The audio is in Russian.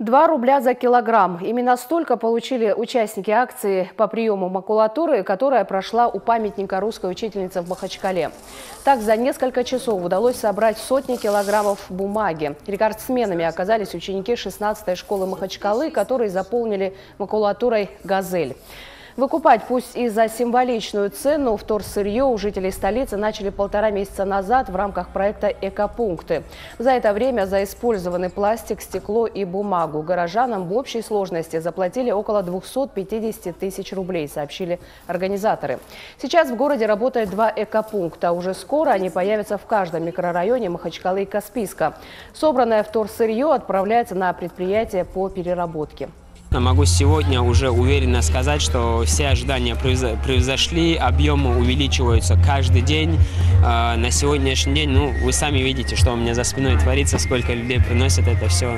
2 рубля за килограмм. Именно столько получили участники акции по приему макулатуры, которая прошла у памятника русской учительницы в Махачкале. Так, за несколько часов удалось собрать сотни килограммов бумаги. Рекордсменами оказались ученики 16-й школы Махачкалы, которые заполнили макулатурой «Газель». Выкупать, пусть и за символичную цену, вторсырье у жителей столицы начали 1,5 месяца назад в рамках проекта «Экопункты». За это время за использованный пластик, стекло и бумагу горожанам в общей сложности заплатили около 250 тысяч рублей, сообщили организаторы. Сейчас в городе работает 2 экопункта. Уже скоро они появятся в каждом микрорайоне Махачкалы и Каспийска. Собранное вторсырье отправляется на предприятие по переработке. Могу сегодня уже уверенно сказать, что все ожидания превзошли, объемы увеличиваются каждый день. На сегодняшний день, вы сами видите, что у меня за спиной творится, сколько людей приносят это все.